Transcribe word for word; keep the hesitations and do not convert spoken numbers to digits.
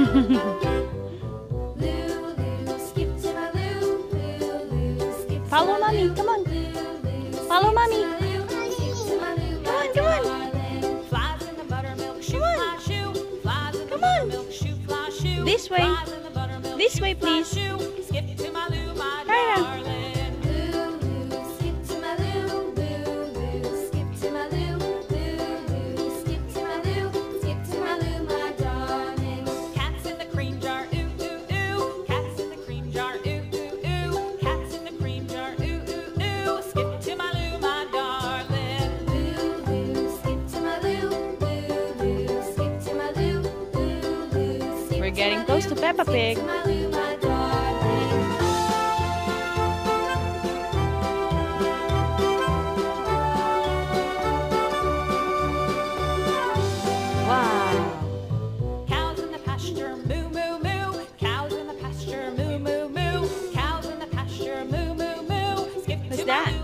Follow mommy, come on. Follow mommy. Come on, come on. Come on. Come on. This way. This way, please. Hurry up. We're getting close to Peppa Pig. Wow. Cows in the pasture, moo moo moo. Cows in the pasture, moo moo moo. Cows in the pasture, moo moo moo. Skip What's to that? my